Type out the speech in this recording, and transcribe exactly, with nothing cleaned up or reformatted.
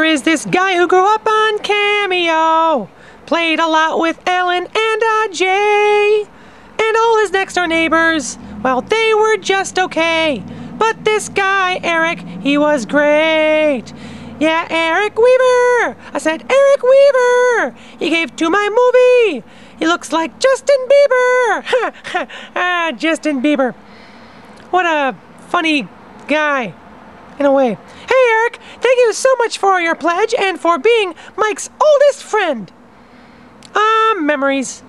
is this guy who grew up on Cameo. Played a lot with Ellen and uh, Jay. And all his next door neighbors, well, they were just okay. But this guy, Eric, he was great. Yeah, Eric Weaver. I said, Eric Weaver. He gave to my movie. He looks like Justin Bieber. ah, Justin Bieber. What a funny guy, in a way. Hey, Eric, thank you so much for your pledge and for being Mike's oldest friend. Ah, uh, memories.